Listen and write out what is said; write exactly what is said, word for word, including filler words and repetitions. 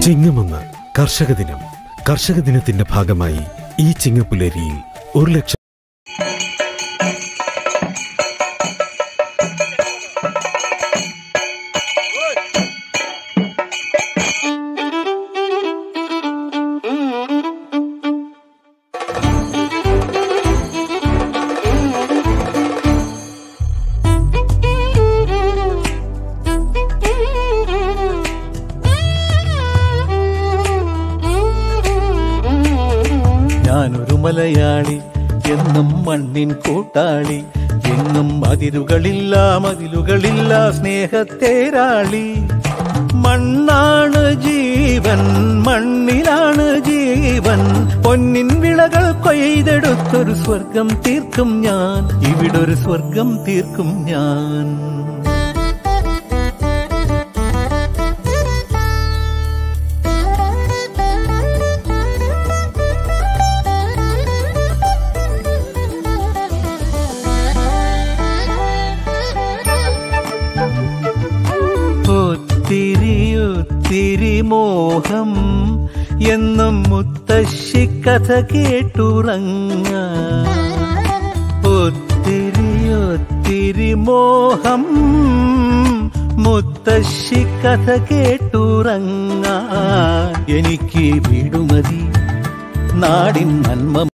ചിങ്ങമൊന്ന് കർഷക ദിനം. കർഷക ദിനത്തിന്റെ ഭാഗമായി ഈ ചിങ്ങപ്പുലരിയിൽ ഒരു ലക്ഷം ഞാനൊരു മലയാളി എന്നും മണ്ണിൻ കൂട്ടാളി, എന്നും അതിരുകളില്ല മതിലുകളില്ല സ്നേഹത്തേരാളി. മണ്ണാണ് ജീവൻ, മണ്ണിലാണ് ജീവൻ, പൊന്നിൻ വിളകൾ കൊയ്തെടുത്തൊരു സ്വർഗം തീർക്കും ഞാൻ, ഇവിടൊരു സ്വർഗം തീർക്കും ഞാൻ. ഒത്തിരി മോഹം എന്നും മുത്തശ്ശി കഥ കേട്ടുറങ്ങ, ഒത്തിരി ഒത്തിരി മോഹം മുത്തശ്ശി കഥ കേട്ടുറങ്ങ. എനിക്ക് വീടുമതി നാടിൻ നന്മ